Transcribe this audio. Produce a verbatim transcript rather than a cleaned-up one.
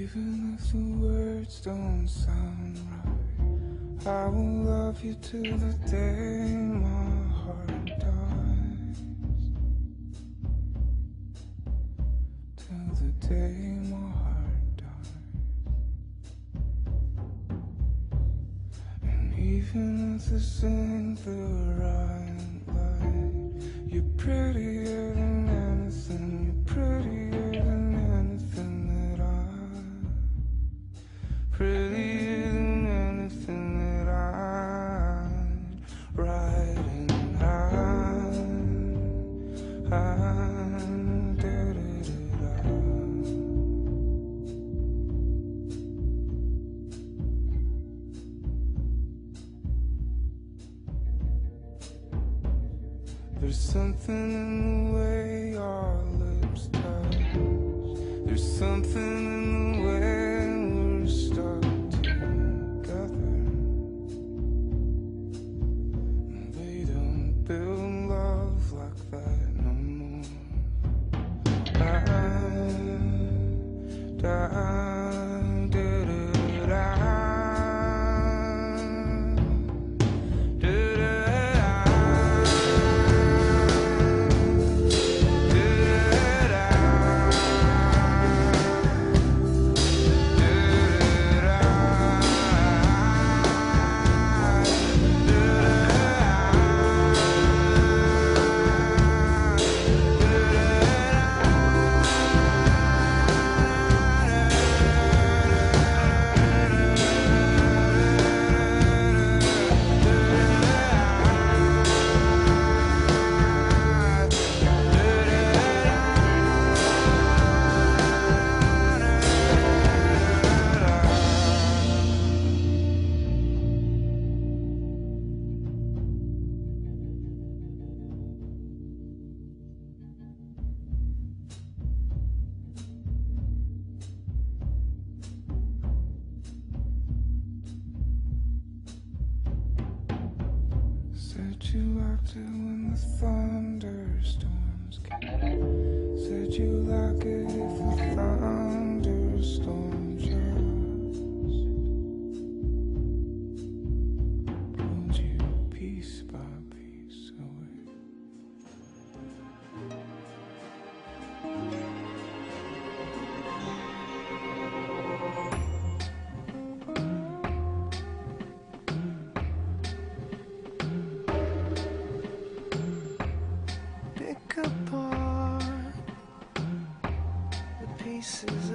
Even if the words don't sound right, I will love you till the day my heart dies. Till the day my heart dies. And even if this ain't the right light, you're prettier than anything, you're prettier than anything that I, prettier than anything that I'd write and hide, hide, da, da, da, da. There's something in the way our lips touch. There's something in the way we're stuck together. They don't build love like that no more. I die, da, da, da. Said you liked it when the thunderstorms came. Said you like it if the thunderstorm just pulled you piece by piece away. Pick apart the pieces